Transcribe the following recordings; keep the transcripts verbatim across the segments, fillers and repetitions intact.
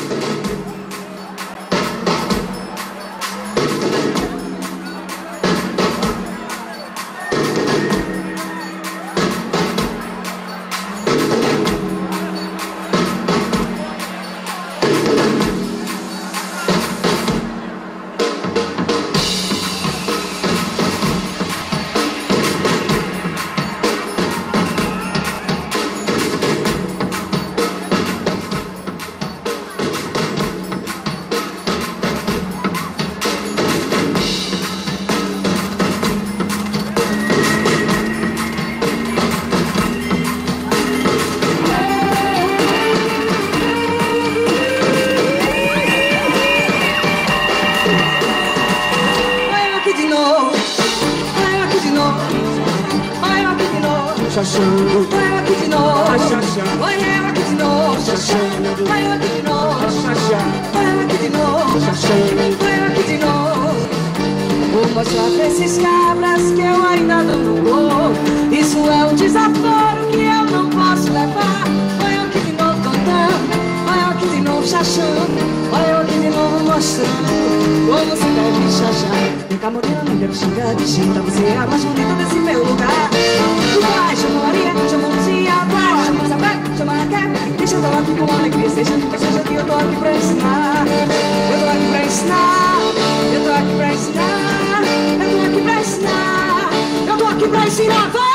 Vai eu aqui de novo, vai eu aqui de novo, vai eu aqui de novo, vai eu aqui de novo, vai eu aqui de novo. Vou mostrar pra esses cabras que eu ainda não vou. Isso é um desaforo que eu não posso levar. Vai eu aqui de novo cantando, vai eu aqui de novo chachando, vai eu aqui de novo mostrando como você deve chachar. Vem cá morena, não deve xingar de xinga, você é a mais bonita desse meu lugar. Vai, chama Maria, chama Lucia, vai, chama Isabel, chama Raquel. Deixa eu falar aqui com alegria, seja o que seja que eu tô aqui pra ensinar. Eu tô aqui pra ensinar, eu tô aqui pra ensinar, eu tô aqui pra ensinar, eu tô aqui pra ensinar, vai!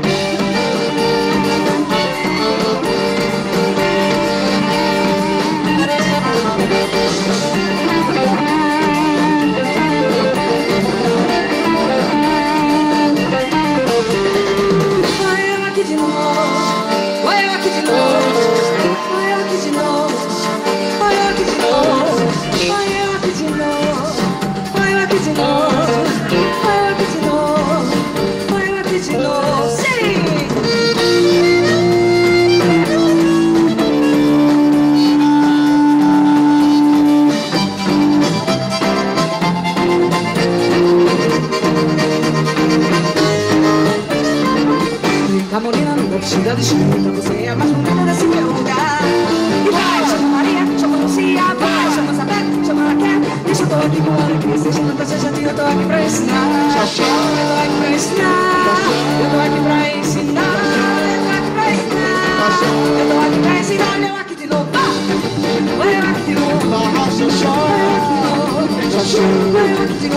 Xinga de xinga, você é a mais bonita desse meu lugar. E vai, chama Maria, chama Lucia, vai, chama Isabel, chama Raquel. Deixa eu tô aqui com alegria, seja nunca seja dia, eu tô aqui pra ensinar. Eu tô aqui pra ensinar, eu tô aqui pra ensinar, eu tô aqui pra ensinar, eu tô aqui pra ensinar. Olha eu aqui de novo, olha eu aqui de novo, olha eu aqui de novo, olha eu aqui de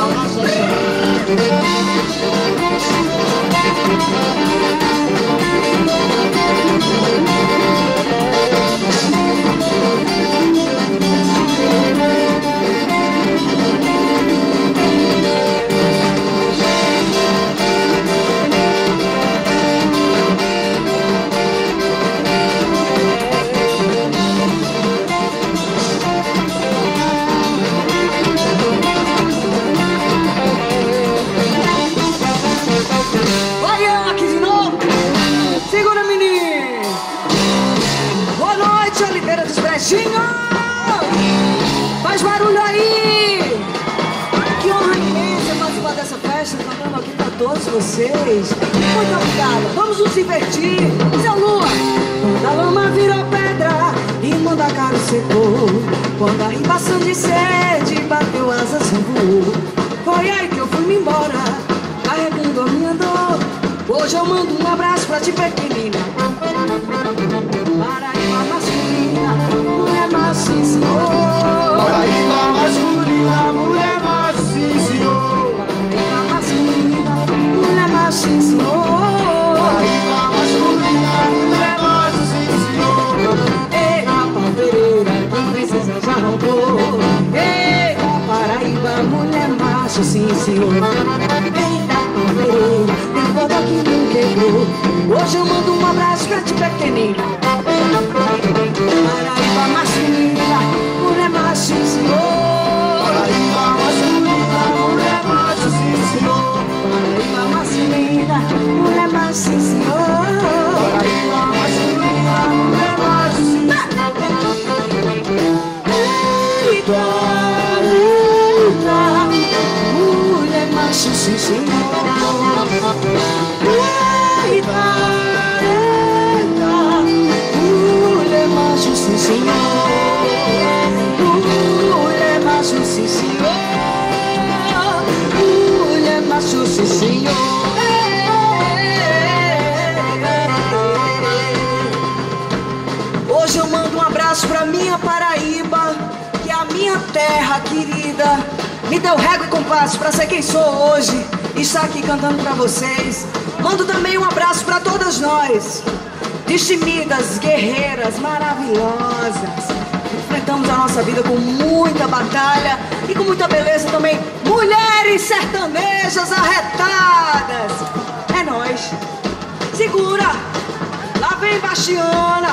novo. Faz barulho aí! Que honra imensa participar dessa festa, cantando aqui pra todos vocês. Muito obrigada, vamos nos divertir. Seu Lua! Quando a lama virou pedra e Mandacaru secou, quando a ribação de sede bateu asas e voou, foi aí que eu fui-me embora, carregando a minha dor. Hoje eu mando um abraço pra ti, pequenina. Paraíba masculina, mulher massa, sim senhor. Paraíba masculina, mulher massa, sim senhor. Paraíba masculina, mulher massa, sim senhor. Paraíba masculina, mulher massa, sim senhor. Eita, Palmeira, que princesa já roubou. Eita, Paraíba, mulher macho, sim senhor. Eita, Palmeira, tem foda que não quebrou. Hoje eu mando um abraço pra ti, pequenina. Paraíba masculina, mulher macho, sim senhor. Paraíba masculina, mulher macho, sim senhor. Paraíba masculina, mulher macho, sim senhor. Paraíba masculina, mulher macho, sim senhor. Eita, eita, mulher macho, sim senhor. Eita, eita, mulher macho, sim senhor. sim senhor. Hoje eu mando um abraço pra minha Paraíba, que é a minha terra querida. Me deu régua e compasso pra ser quem sou hoje e estar aqui cantando pra vocês. Mando também um abraço pra todas nós, destemidas, guerreiras, maravilhosas. Enfrentamos a nossa vida com muita batalha e com muita beleza também. Mulheres sertanejas arretadas. É nóis. Segura. Lá vem Bastiana.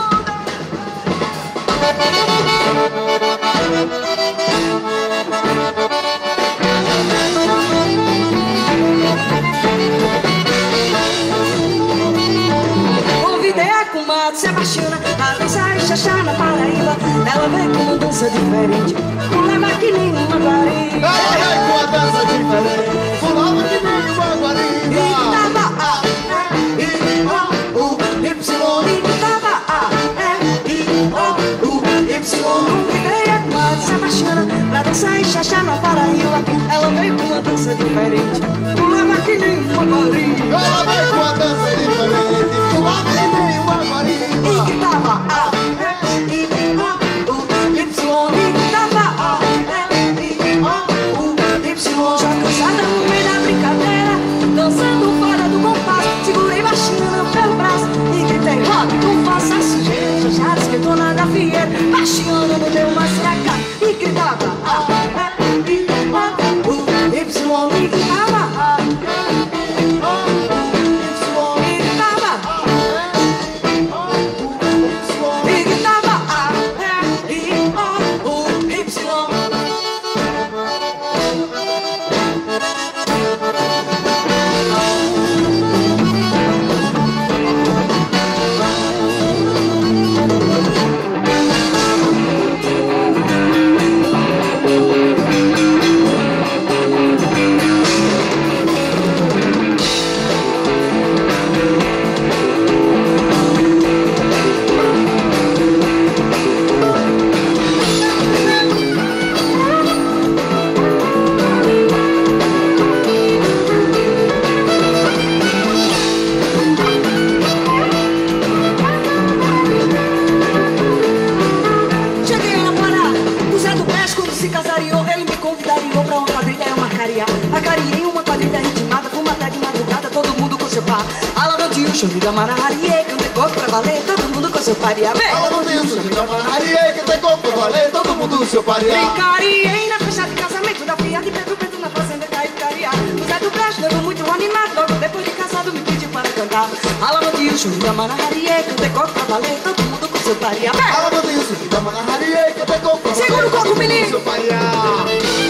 Convidei a comadre Sebastiana a dançar e xaxá na Paraíba. Ela veio com uma dança diferente, pulava que nem uma guariba. Ela veio com uma dança diferente, pulava que nem uma guariba. E tava a E O U Y. E tava a E O U Y. Convidei a comadre Sebastiana pra dançar e xaxá na Paraíba. Ela veio com uma dança diferente, pulava que nem uma guariba. Ela veio com uma dança diferente, pulava que nem uma guariba. E que tava a E O U Y. E tava a E O U Y. Já cansada no meio da brincadeira, dançando fora do compasso, segurei Bastiana pelo braço e gritei: rock, não faça assim, gente. Já despertou na gafieira, Bastiana me deu uma seca e gritava a E O U Y. E gritava a E O U Y. E gritava E gritava a E O U Y. Cheguei a parar, o Zé do Brás quando se casariou, ele me convidaria pra uma quadrilha, eu marcaria. Marcaria uma quadrilha ritmada, com uma de madrugada, todo mundo com seu par. Alavantinho, chove da maraharie, cantei coco pra valer, todo mundo com seu paria. Ela não tem o som da manaria, que tem corpo pra valer, todo mundo no seu parear. Brincariei na festa de casamento da filha de Pedro Pedro na fazenda Caipicaria. O Zé do Brás, novo muito animado, logo depois de casado me pediu para cantar. Alavantinho, chove da maraharie, cantei coco pra valer, todo mundo com seu paria. Ela não tem o som da manaria, que tem corpo pra valer, Segura o coco, todo mundo menino. no seu parear.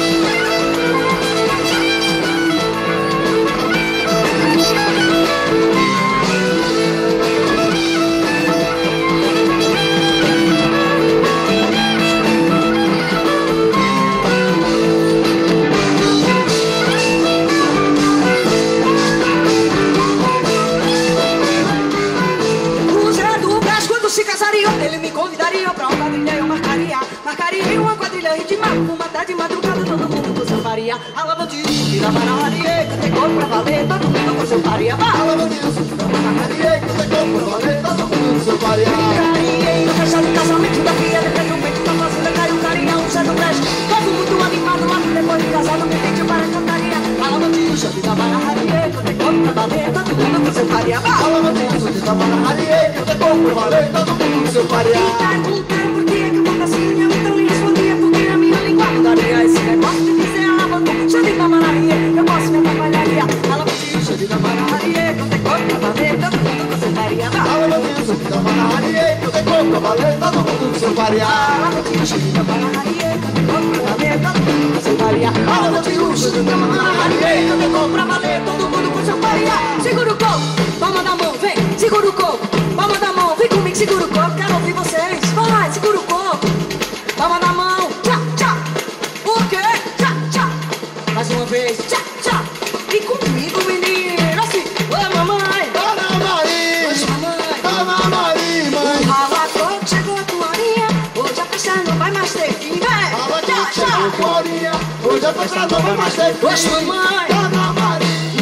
O Zé do Brás quando se casaria, ele me convidaria pra uma quadrilha, eu marcaria. Marcaria uma quadrilha ritmada, uma tarde de madrugada, todo mundo com seu faria. Alavantinho, vira maraharie, cantei coco pra valer, todo mundo com seu faria. Ela não tem o som da manaria, que tem corpo pra valer, todo mundo no seu parear. Brincariei na festa de casamento da filha de Pedro Pedro na fazenda Caipicaria. O Zé do Brás, todo muito animado, logo depois de casado me pediu para cantaria. Alavantinho, chave da maraharie, cantei coco pra valer, todo mundo com seu faria. Ela não tem o som da manaria, que tem corpo pra valer, todo mundo no seu parear. Perguntaram por que é que eu boto assim, eu então lhe respondia porque na minha língua mudaria. Esse negócio de dizer alavantinho, chave da maraharie, eu posso me atrapalharia. Alavantinho, chave da maraharie, cantei coco pra valer, todo mundo com seu faria. Ela não tem o som da manaria, que tem corpo pra valer, todo mundo no seu parear. Alavantinho, chave da maraharie, cantei coco pra valer, todo mundo com seu faria. Alavantinho, chave da maraharie, cantei coco pra valer, todo mundo com seu faria. Segura o coco, palma da mão, vem, segura o coco, palma da mão, vem comigo, segura o coco, quero ouvir vocês. Vai, segura o coco, palma da mão, tchá, tchá. O quê? Tchá, tchá. Mais uma vez, tchá, tchá. E comigo, menino, assim, ô mamãe, Dona Maria, ô mamãe. Dona Maria, mãe. Rala coco, chegou a tua horinha, hoje a festa não vai mais ter fim, vem. Fala Tchá, que chegou tchá. Florinha, hoje a festa não vai mais ter fim. Oxe, mamãe. Dona Maria,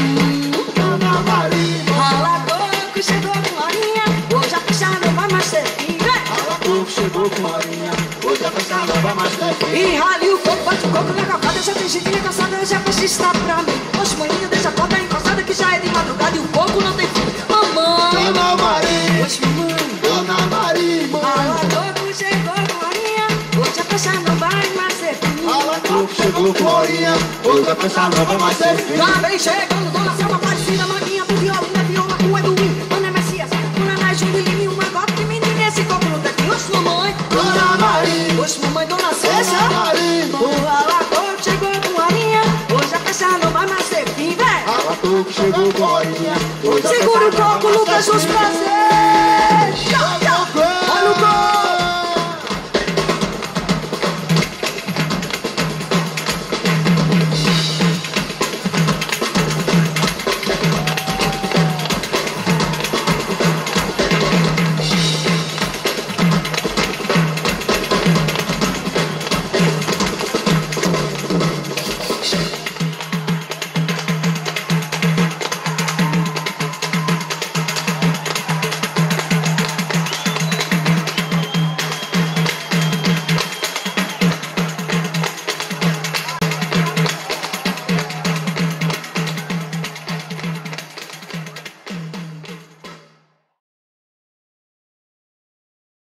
chegou com horinha, hoje a festa não vai mais ter fim. E rali o coco, bate o coco na calçada, já tem gente engraçada, hoje a festa está pra mim. Oxe, maninha, deixa a porta encostada que já é de madrugada e o coco não tem fim. Mamãe, Dona Maria, oxe, mamãe, Dona Maria, ala coco chegou com horinha, hoje a festa não vai mais ter fim. Ala coco chegou com horinha, hoje a festa não vai mais ter fim. Lá vem chegando, Dona Selma Aparecida, maninha do violino, viola com Edwin, Ana Messias, Dona Nai, Lime, uma gota de menina, esse coco não tem fim. Oxe, mamãe, Dona Maria, oxe, mamãe, Dona César, Dona Maria, o ala coco chegou com horinha, hoje a festa não vai mais ter fim, velho. Ala coco chegou com horinha, hoje a festa Segura o não vai coco, mais Lucas ter dos fim. prazeres.